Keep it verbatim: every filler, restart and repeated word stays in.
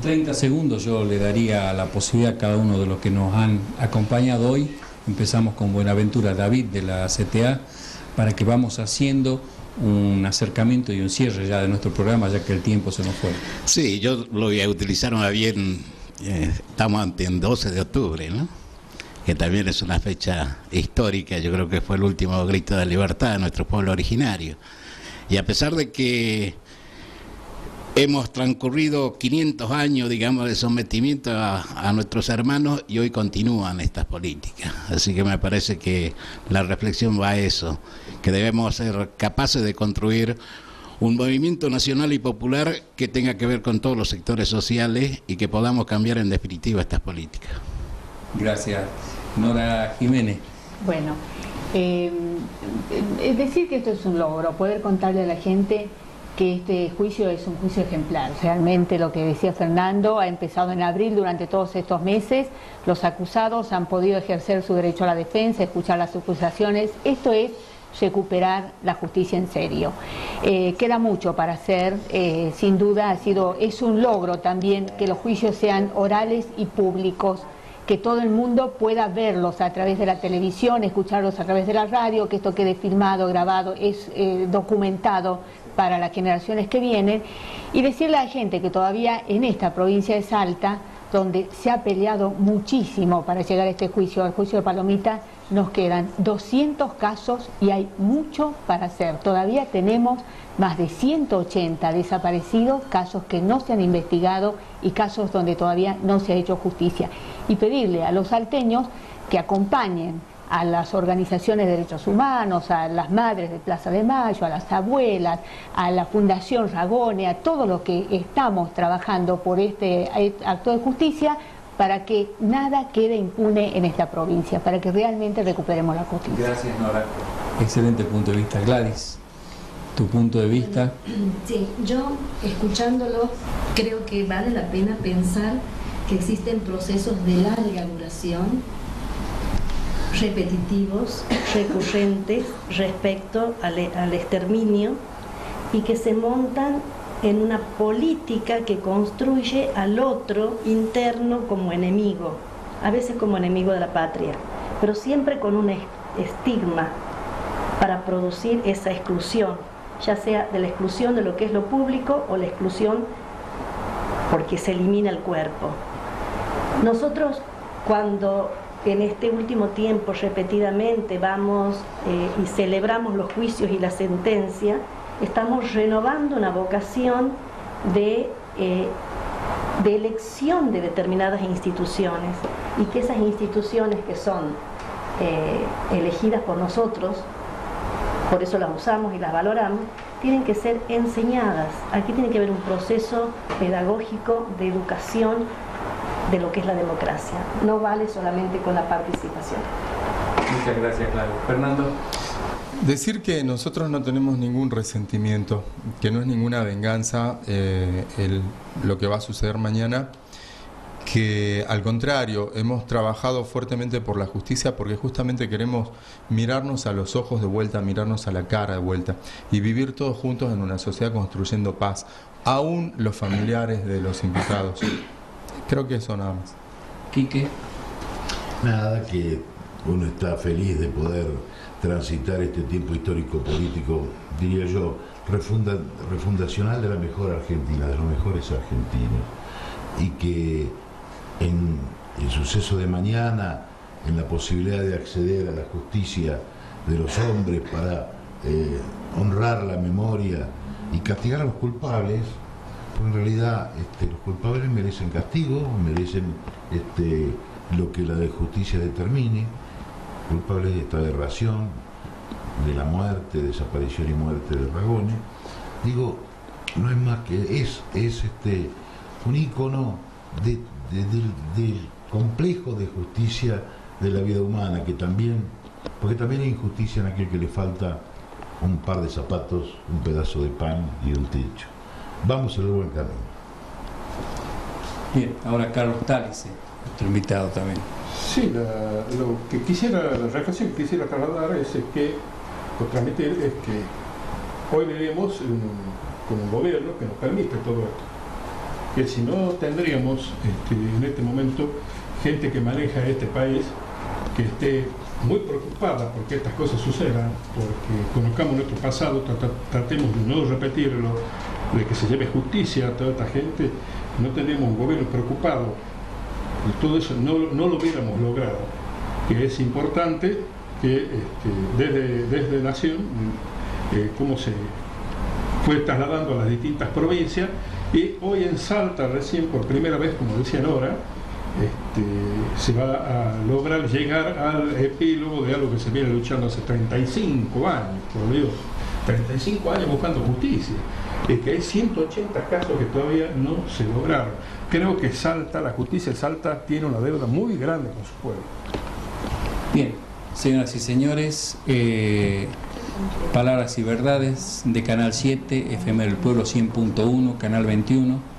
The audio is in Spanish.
treinta segundos yo le daría la posibilidad a cada uno de los que nos han acompañado hoy. Empezamos con Buenaventura David de la C T A, para que vamos haciendo un acercamiento y un cierre ya de nuestro programa, ya que el tiempo se nos fue. Sí, yo lo voy a utilizar más bien, eh, estamos ante el doce de octubre, ¿no? Que también es una fecha histórica. Yo creo que fue el último grito de libertad de nuestro pueblo originario. Y a pesar de que hemos transcurrido quinientos años, digamos, de sometimiento a, a nuestros hermanos, y hoy continúan estas políticas. Así que me parece que la reflexión va a eso, que debemos ser capaces de construir un movimiento nacional y popular que tenga que ver con todos los sectores sociales y que podamos cambiar en definitiva estas políticas. Gracias. Nora Jiménez. Bueno, eh, es decir que esto es un logro, poder contarle a la gente que este juicio es un juicio ejemplar. Realmente lo que decía Fernando, ha empezado en abril. Durante todos estos meses los acusados han podido ejercer su derecho a la defensa, escuchar las acusaciones. Esto es recuperar la justicia en serio. Eh, queda mucho para hacer, eh, sin duda ha sido, es un logro también que los juicios sean orales y públicos, que todo el mundo pueda verlos a través de la televisión, escucharlos a través de la radio, que esto quede filmado, grabado, es eh, documentado para las generaciones que vienen, y decirle a la gente que todavía en esta provincia de Salta, donde se ha peleado muchísimo para llegar a este juicio, al juicio de Palomita, nos quedan doscientos casos y hay mucho para hacer. Todavía tenemos más de ciento ochenta desaparecidos, casos que no se han investigado y casos donde todavía no se ha hecho justicia. Y pedirle a los salteños que acompañen a las organizaciones de derechos humanos, a las madres de Plaza de Mayo, a las abuelas, a la Fundación Ragone, a todos los que estamos trabajando por este acto de justicia, para que nada quede impune en esta provincia, para que realmente recuperemos la justicia. Gracias, Nora. Excelente punto de vista. Gladys, tu punto de vista. Sí, yo escuchándolo creo que vale la pena pensar que existen procesos de larga duración, repetitivos, recurrentes respecto al, al exterminio, y que se montan en una política que construye al otro interno como enemigo, a veces como enemigo de la patria, pero siempre con un estigma para producir esa exclusión, ya sea de la exclusión de lo que es lo público o la exclusión porque se elimina el cuerpo. Nosotros, cuando en este último tiempo repetidamente vamos eh, y celebramos los juicios y la sentencia, estamos renovando una vocación de, eh, de elección de determinadas instituciones, y que esas instituciones que son eh, elegidas por nosotros, por eso las usamos y las valoramos, tienen que ser enseñadas. Aquí tiene que haber un proceso pedagógico de educación de lo que es la democracia. No vale solamente con la participación. Muchas gracias, Claudio. Fernando. Decir que nosotros no tenemos ningún resentimiento, que no es ninguna venganza eh, el, lo que va a suceder mañana, que al contrario, hemos trabajado fuertemente por la justicia, porque justamente queremos mirarnos a los ojos de vuelta, mirarnos a la cara de vuelta y vivir todos juntos en una sociedad construyendo paz, aún los familiares de los imputados. Creo que eso nada más. Quique. Nada, que uno está feliz de poder transitar este tiempo histórico político, diría yo, refunda, refundacional de la mejor Argentina, de los mejores argentinos, y que en el suceso de mañana, en la posibilidad de acceder a la justicia de los hombres para eh, honrar la memoria y castigar a los culpables, porque en realidad este, los culpables merecen castigo, merecen este, lo que la justicia determine, culpables de esta aberración, de la muerte, desaparición y muerte de Ragone. Digo, no es más que, es, es este, un ícono de, de, de, del complejo de justicia de la vida humana, que también, porque también hay injusticia en aquel que le falta un par de zapatos, un pedazo de pan y un techo. Vamos en el buen camino. Bien, ahora Carlos Talice, nuestro invitado también. Sí, la, lo que quisiera, la reflexión que quisiera trasladar es, es que, o transmitir, es que hoy vivimos en, con un gobierno que nos permite todo esto. que si no tendríamos este, en este momento gente que maneja este país que esté muy preocupada porque estas cosas sucedan, porque conozcamos nuestro pasado, tra tratemos de no repetirlo, de que se lleve justicia a toda esta gente. No tenemos un gobierno preocupado de todo eso, no, no lo hubiéramos logrado. Que es importante que este, desde, desde Nación, eh, cómo se fue trasladando a las distintas provincias, y hoy en Salta recién por primera vez, como decían ahora, este, se va a lograr llegar al epílogo de algo que se viene luchando hace treinta y cinco años, por Dios, treinta y cinco años buscando justicia. Es que hay ciento ochenta casos que todavía no se lograron. Creo que Salta, la justicia de Salta tiene una deuda muy grande con su pueblo. Bien, señoras y señores, eh, Palabras y Verdades de Canal siete, F M del Pueblo cien punto uno, Canal veintiuno.